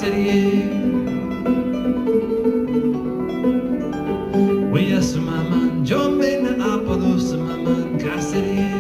cacerie. We are sumaman, John Ben Apollo, sumaman, cacerie.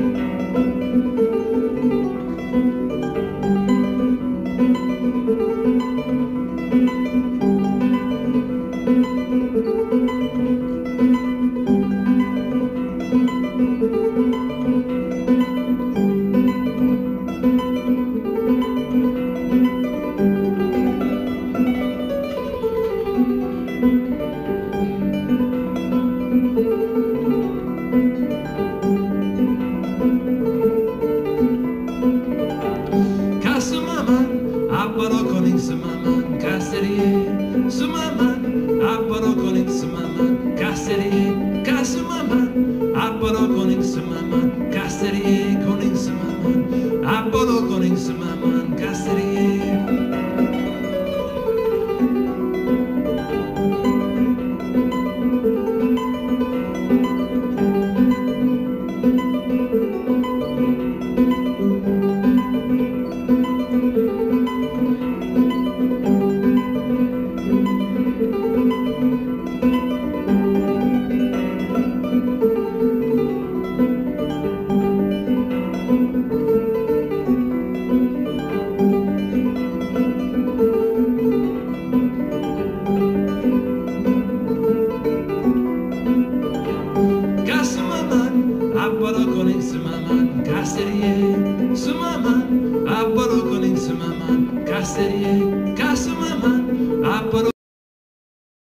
Aparo koning sumaman cacerie, sumaman aparo koning sumaman cacerie, kasumaman aparo koning sumaman cacerie, koning sumaman aparo koning sumaman cacerie. Aparo koning sumaman cacerie, sumaman aparo koning sumaman cacerie, kasumaman aparo